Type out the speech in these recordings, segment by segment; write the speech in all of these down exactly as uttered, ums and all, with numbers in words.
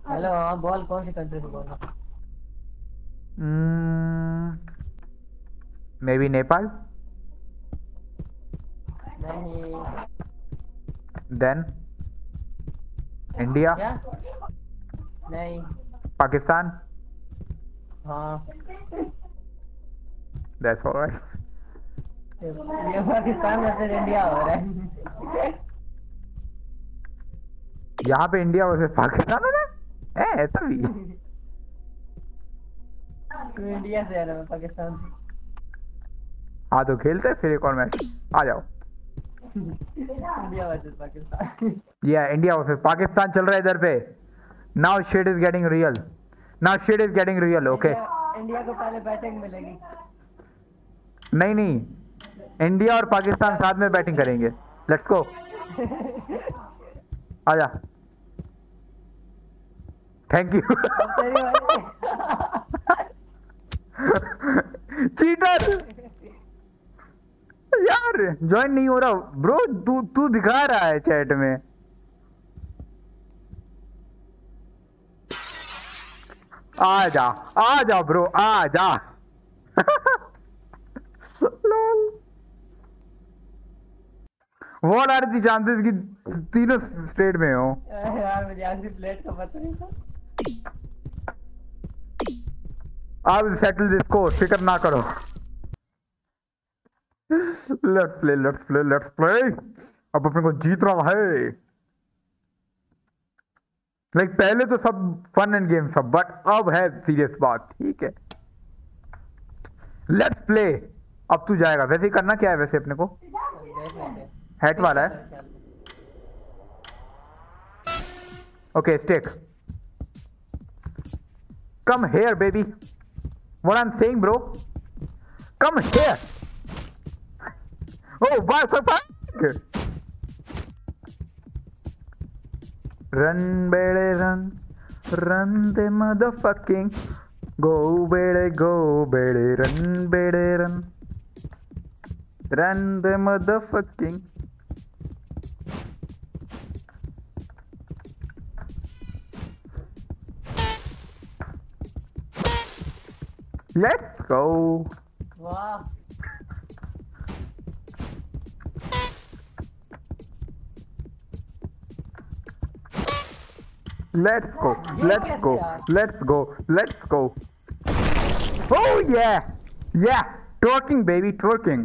Hello हाँ ball कौन सी country से बोल रहा? Maybe Nepal. नहीं। Then India. क्या? नहीं। पाकिस्तान। हाँ दैट्स ऑलराइट। ये पाकिस्तान में फिर इंडिया हो रहा है। यहाँ पे इंडिया वर्सेस पाकिस्तान हो रहा है? ए, ऐसा भी? तू इंडिया से है ना, मैं पाकिस्तान से। हाँ तो खेलते हैं फिर एक और मैच, आ जाओ। India versus Pakistan. या इंडिया वर्सेस पाकिस्तान चल रहा है इधर पे। Now shit is getting real, now shit is getting real. Okay India को पहले बैटिंग मिलेगी। नहीं नहीं, इंडिया और पाकिस्तान साथ में बैटिंग करेंगे। लेट्स गो, आजा। Thank you. चीटर यार, ज्वाइन नहीं हो रहा ब्रो। तू तू दिखा रहा है चैट में। आ जा आ जा ब्रो, आ जा। व्हाट आर द चांसेस कि तीनों स्टेट में हो? यार मुझे आखिरी प्लेट का पता नहीं था। I will settle this score, फिक्र ना करो। Let's play let's play let's play. अब अपने को जीतना है। लाइक like, पहले तो सब फन एंड गेम सब, बट अब है सीरियस बात। ठीक है लेट्स प्ले। अब तू जाएगा। वैसे ही करना क्या है वैसे अपने को? हैट वाला है। Okay stick. Come here baby. What I am saying bro, come here. Oh वाह फक। रन बेड़े run, run the motherfucking. Go बेड़े गो बेड़े रन बेड़े run, run the motherfucking. Let's go. वाह Let's go, let's go, let's go, let's go. Oh yeah, yeah, twerking baby, twerking.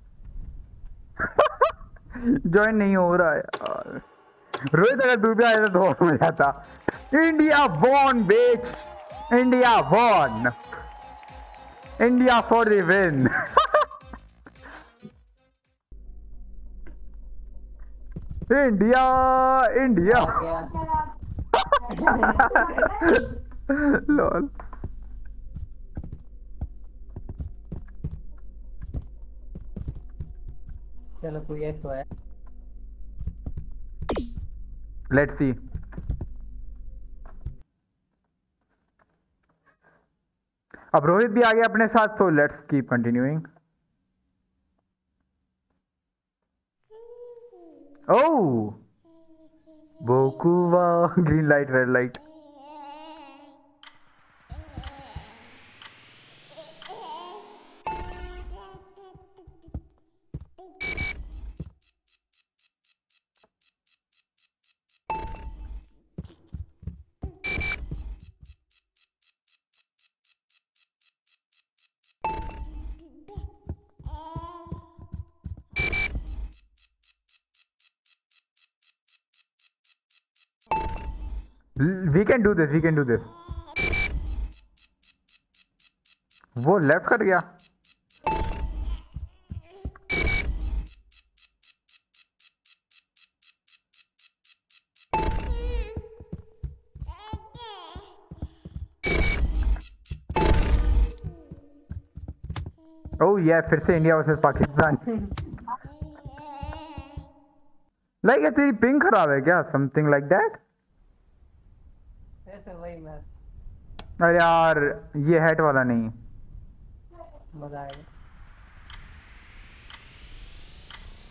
Join नहीं हो रहा है यार। रोहित अगर तू भी आया तो और मजा आता। India won bitch, India won, India for the win. India India. Lol. चलो कोई एक तो है। Let's see. अब रोहित भी आ गया अपने साथ, तो लेट्स कीप कंटिन्यूइंग। ओह बोकुवा, green light red light. We can do this, we can do this. वो लेफ्ट कर गया। ओह ये फिर से India versus Pakistan. Like like, तेरी पिंग खराब है क्या? Something like that. ऐसे वही मैच। अरे यार ये हेट वाला नहीं। मजा आएगा।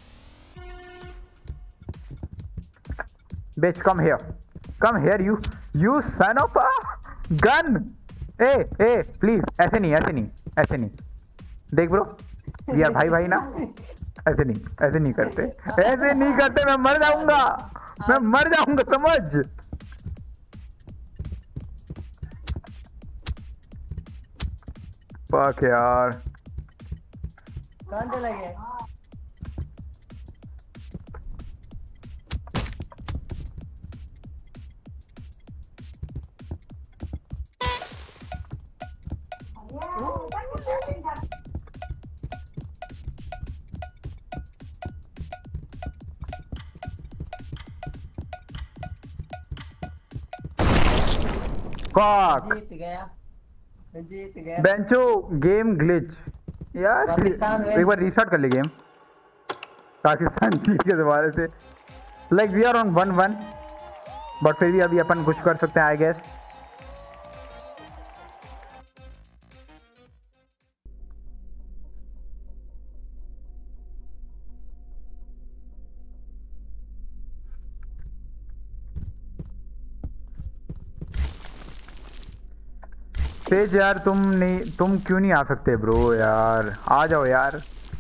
Bitch, come here. Come here, you. You son of a gun. ए ए प्लीज, ऐसे नहीं ऐसे नहीं ऐसे नहीं। देख ब्रो, यार भाई भाई ना, ऐसे नहीं ऐसे नहीं करते, ऐसे नहीं करते। मैं मर जाऊंगा, मैं मर जाऊंगा, समझ। फक यार, कहाँ चला गया? फक जीत गया, जीत गया। बेंचो, गेम ग्लिच यार। पाकिस्तान में- एक बार रीस्टार्ट कर ले गेम। पाकिस्तान जीत के दोबारा से। Like we are on one one, but फिर भी अभी अपन कुछ कर सकते हैं आई गेस। तेज यार, तुम नहीं, तुम क्यों नहीं आ सकते ब्रो यार? आ जाओ यार।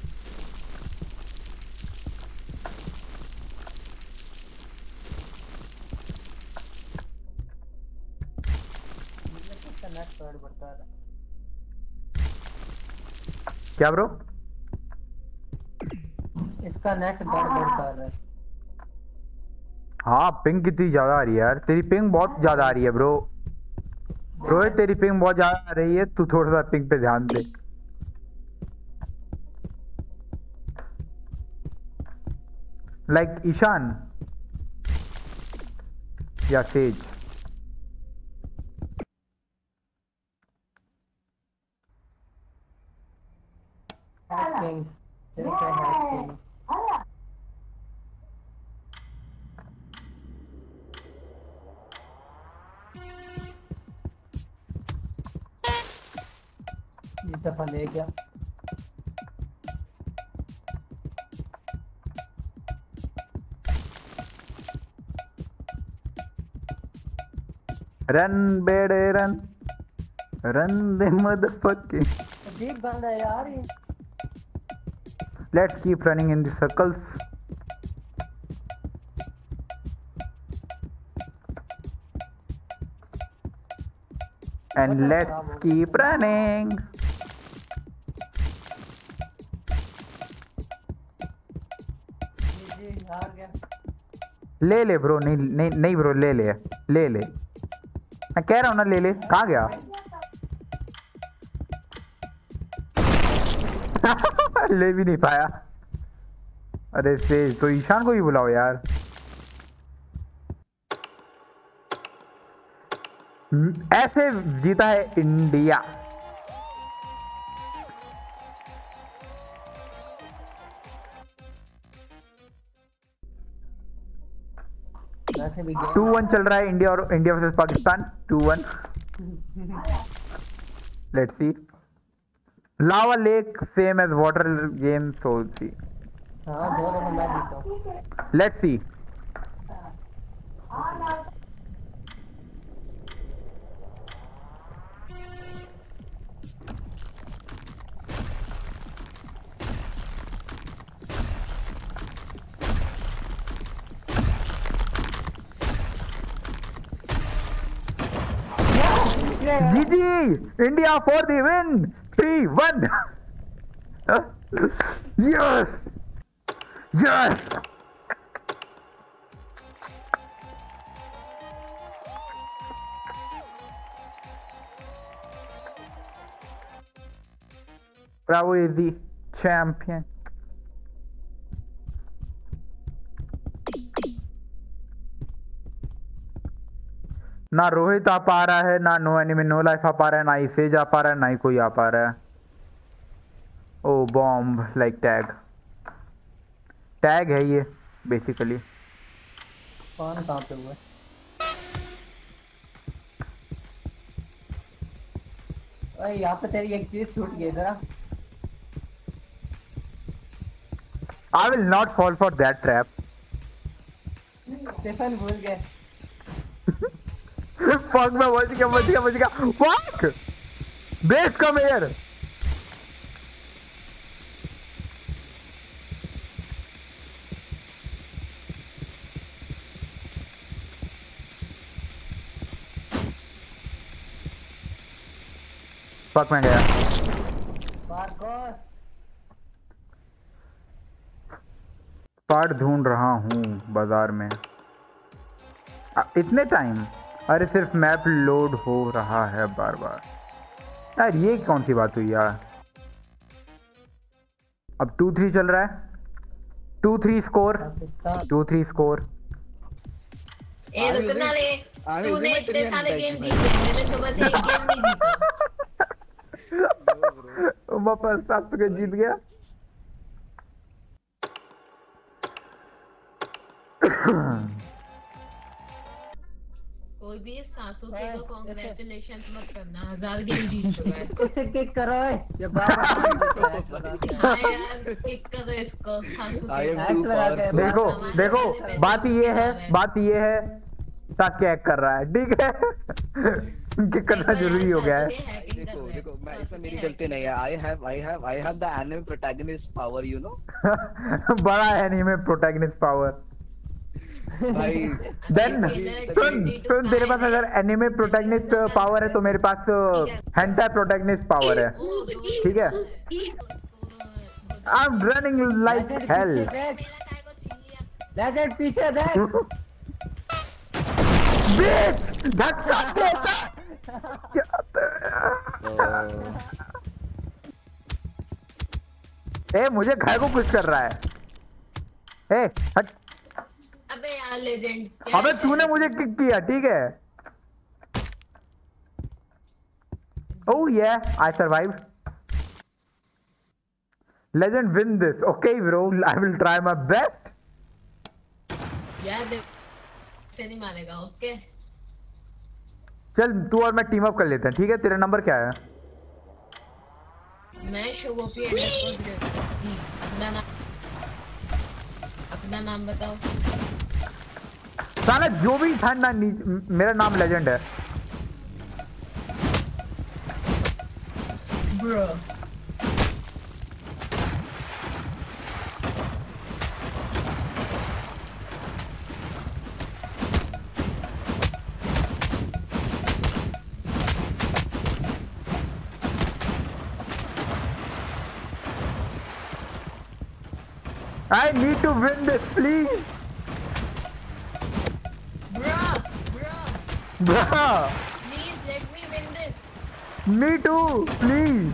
इसका नेट स्पीड बढ़ता है। क्या ब्रो? इसका नेट गड़बड़ कर रहा है। हाँ, पिंग कितनी ज्यादा आ रही है यार। तेरी पिंग बहुत ज्यादा आ रही है ब्रो। रोहित, तेरी पिंग बहुत ज्यादा आ रही है, तू थोड़ा सा पिंग पे ध्यान दे। लाइक ईशान या सेज। हैकिंग, तेरे पे हैकिंग। ये दफा ले गया। रन बेड़े रन, रन दे मदरफकिंग। अजीब बंदा है यार ये। Let's keep running in the circles. And let's keep running. जी जी हार गया। ले ले ब्रो, नहीं नहीं नहीं ब्रो, ले ले ले ले। मैं कह रहा हूँ ना, ले ले। कहाँ गया? ले भी नहीं पाया। अरे से तो ईशान को भी बुलाओ यार। ऐसे जीता है इंडिया। वैसे भी गेम टू वन चल रहा है, इंडिया और India versus Pakistan. Two one. Let's see. Lava lake same as water game, so see. हाँ दो दफा मैं जीता हूँ। Let's see. G G! India for the win! three one! Yes! Yes! Bravo is the champion. ना रोहित आ पा रहा है, ना नो एनिमे नो लाइफ आ पा रहा है, ना ही सेज आ पा रहा है, ना ही कोई आ पा रहा है। Oh bomb like tag tag है ये बेसिकली। कौन कहाँ पे हुआ? अरे यहाँ पे तेरी एक चीज छूट गई जरा। I will not fall for that trap. Stephen भूल गए। फक में बच गया बच गया बच गया fuck base come here fuck में गया पार्ट ढूंढ रहा हूँ बाजार में आ, इतने टाइम अरे सिर्फ मैप लोड हो रहा है बार बार यार ये कौन सी बात हुई यार अब टू थ्री चल रहा है two three score two three score ए रुकना रे तूने इतने सारे गेम जीते मैंने तो बस एक गेम नहीं जीता वापस सात के जीत गया कोई भी सासू के को कांग्रेचुलेशन मत करना हजार गेम जीत चुका है इसे किक करो ये बार हाँ यार किक करो इसको सासू के देखो देखो बात ये है बात ये है ताकि हैक कर रहा है ठीक है किक करना जरूरी हो गया है देखो देखो मैं इसमें मेरी गलती नहीं है I have I have I have the anime protagonist power you know बड़ा एनीमे प्रोटैगनिस्ट पावर भाई देन सुन सुन तेरे पास अगर एनिमे प्रोटैगनिस्ट पावर है तो मेरे पास हेंटा प्रोटैगनिस्ट पावर है ठीक है I am running like hell legend पीछे देख बीच धक्का देता ए मुझे घर को कुछ कर रहा है ए हट अबे यार लेजेंड अबे तूने मुझे किक किया ठीक है oh yeah I survived legend win this okay bro I will try my best यार देख से नहीं मारेगा ओके चल तू और मैं टीम अप कर लेते हैं ठीक है तेरा नंबर क्या है मैं शुभोपी अपना नाम अपना नाम बताओ साला जो भी था ना मेरा नाम लेजेंड है bro I need to win this, please. Bro, bro, Bruh. please let me win this. Me too, please.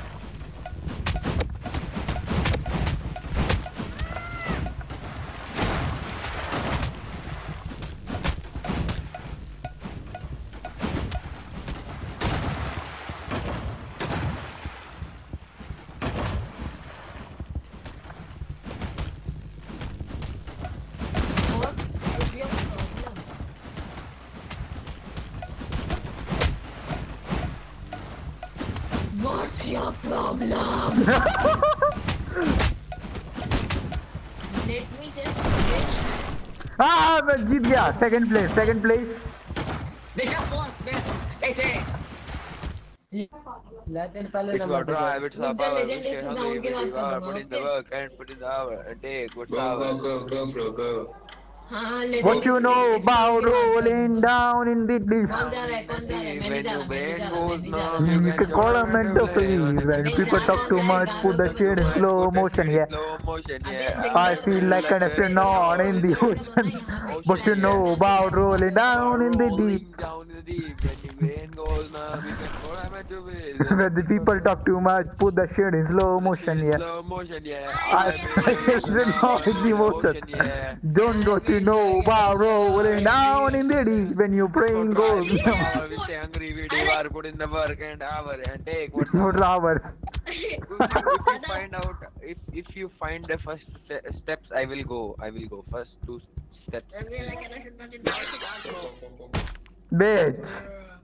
What's your problem? Let me just हाँ मैं जीत गया सेकंड प्लेस सेकंड प्लेस देखा बॉस ऐसे लेजेंड पहले It's number about drive, it's The about legend we is can down only के बाद believe our करूँगा, put in the okay? work and put in the hour and take what's Go, our. go, go, go, bro, go. हाँ legend What you know about rolling down in the deep? कौन जा रहा है कौन जा रहा है मैं नहीं When जा your रहा मैं brain नहीं goes जा numb, रहा You you can call a mental freeze when people talk too much. Put the shit in slow motion, yeah. Slow motion, yeah. I feel like an astronaut in the ocean. What you know about rolling down in the deep? Down in the deep. When your brain goes numb, you can call a mental freeze. When the people talk too much, put the shit in slow motion, yeah. Slow motion, yeah. I feel like in the ocean. Yeah. Don't what you know about rolling down in the deep when your brain goes We numb. stay hungry, we do our put in the work and hour and take what's Not hours. if you find out if if you find the first ste- steps I will go I will go first two steps Bitch.